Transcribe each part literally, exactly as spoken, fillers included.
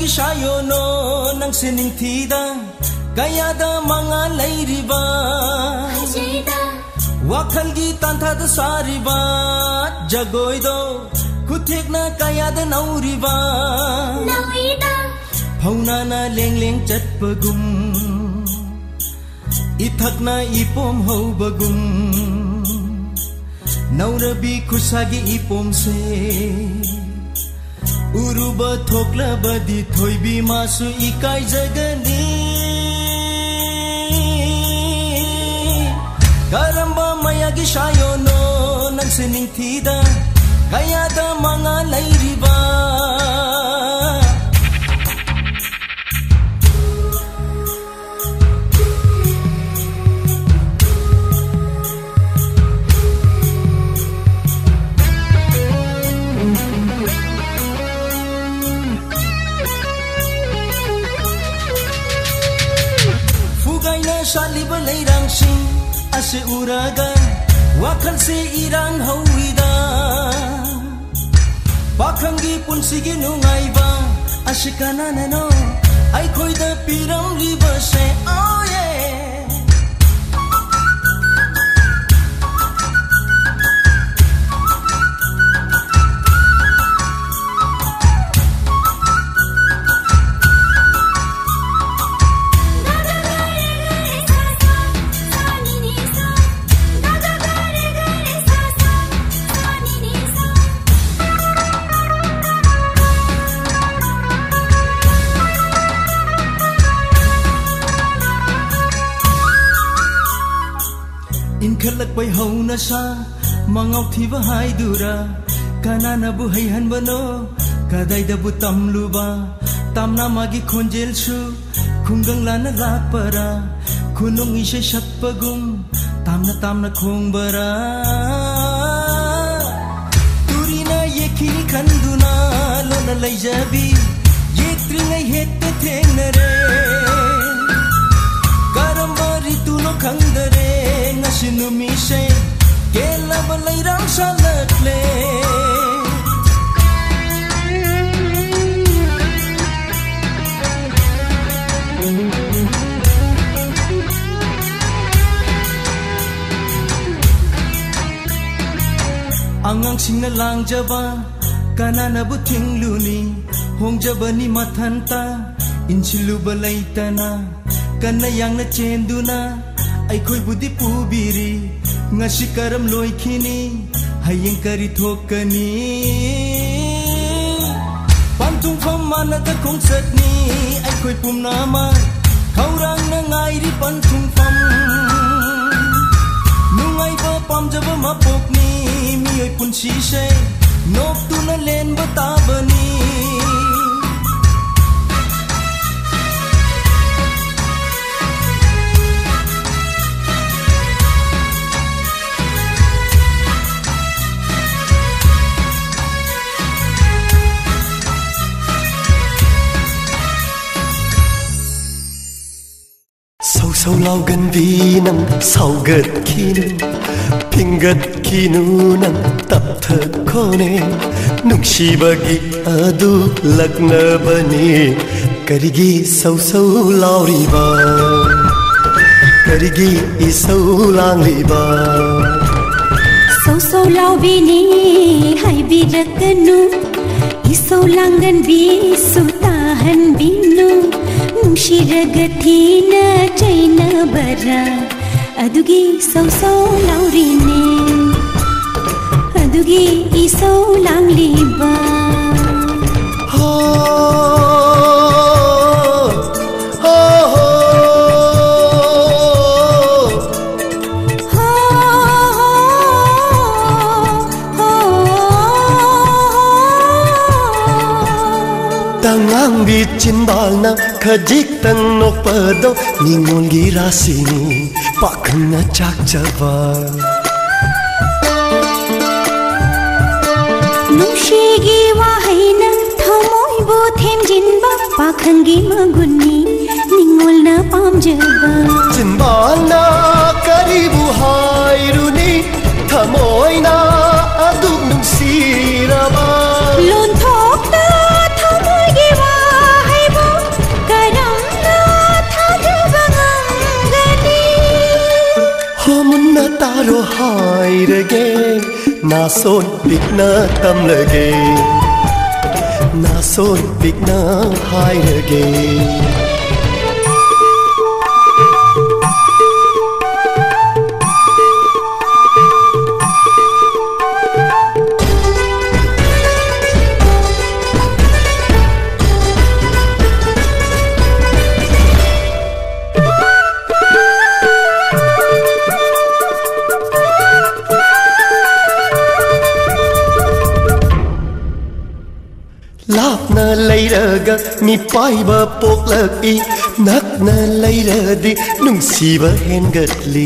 mayagi shayo no nang sining thida kaya da mga layriba wakhal gi tantha da sariba jagoy do kuthek na kaya da nauriba naida phauna na leng leng chat pagum ithak na ipom ho bagum naurabi khusagi ipom se uruba thokla badi thoibi masu ikai jagani karamba mayagi shayo no nang sining thida kaya da mga layriba Shali balay rang sing ase uragan wakan se irang hawida pakhangi punsigi nungai ba ase kanana no ai khoi da piram riba se oh yeah khalak pai hauna sa mangau thiba haidura kanana bu haihan bano kadai da bu tamluba tamna magi khonjel su khungang lana lapara khunung ise satpagum tamna tamna khongbara turina yekhini khanduna lona laijabi yekringai hette thengnare karamba ritu no khangdare ngasinu mise kela balai rang salakle angang singna langjaba kanana bu thingluni hongjabani mathanta inchilu balaitana kanna yangna chenduna aikhoi budi pubiri ngasi karam loikhini hayeng kari thokani pantung pham manada khongsatni aikhoi pumnama khaurang na ngairi pantung pham nungai ba pamjaba mapokni mioi punsi se nok tu na len batabani Sau lau gan vi nang sau gật khi nu ping gật khi nu nang tap thật khone nung shi bagi adu lagna bani karigi sau sau lau riba karigi i sau lang riba sau sau lau bini hai bi raknu i sau lang gan bi sutahan binu Shiragathina chaina bara adugi sau sau laurine adugi i sau lang liba ho ho ho tangang bit cindalna khajik tan nok pado ningon gi rasini pakhna chak jaba nushi gi wahaina thamoi bo them jinba pakhangi maguni ningol na pam jaba cindalna karibu hairuni thamoi na aduk nung siraba lon thok ta thamoi gi wahai aro hairage nason pikna tamlage nason pikna hairage Lapna leiraga mi paiba poklaki nakna leiradi nungsiba hengatli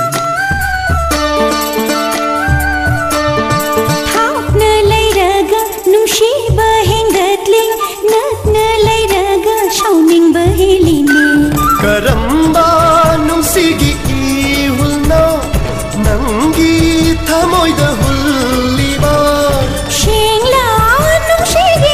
Lapna leiraga nungsiba hengatli nakna leiraga shauning bahiline Karamba nungsigi ihulno nangi thamoida hulliba Shingla nungshigi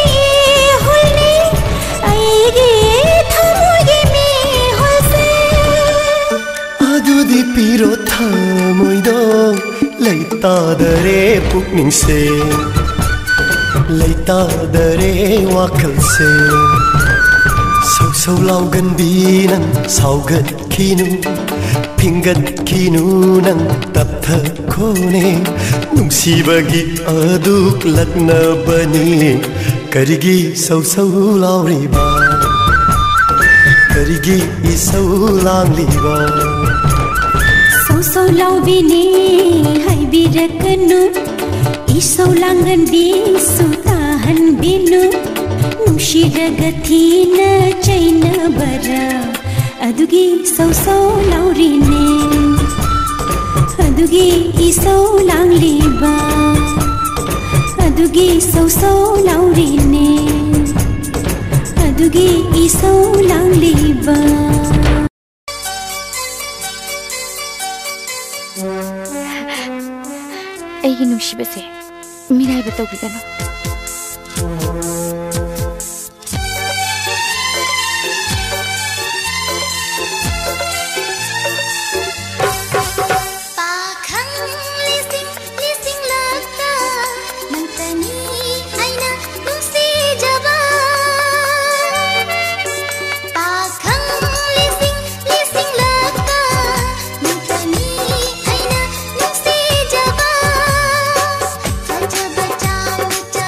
Piro thamoido leita dare pukning se leita dare wakal se sau sau lau gan bi nang saugat kinu pingat kinu nang tap tha khone nungsibagi aduk lakna bani karigi sau sau lau riba karigi isau lang liba Sau lau bini hai birakanu Isau langan bisu tahan binu Nushiragathina chaina bara Adugi sau sau lau rine Adugi isau lang liba Adugi sau sau lau rine Adugi isau lang liba ꯑꯩꯒꯤ ꯅꯨꯡꯁꯤꯕꯁꯦ ꯃꯤꯔꯥꯏꯕ ꯇꯧꯕꯤꯒꯅꯨ Cha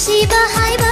ꯅꯨꯡꯁꯤꯕ ꯍꯥꯏꯕ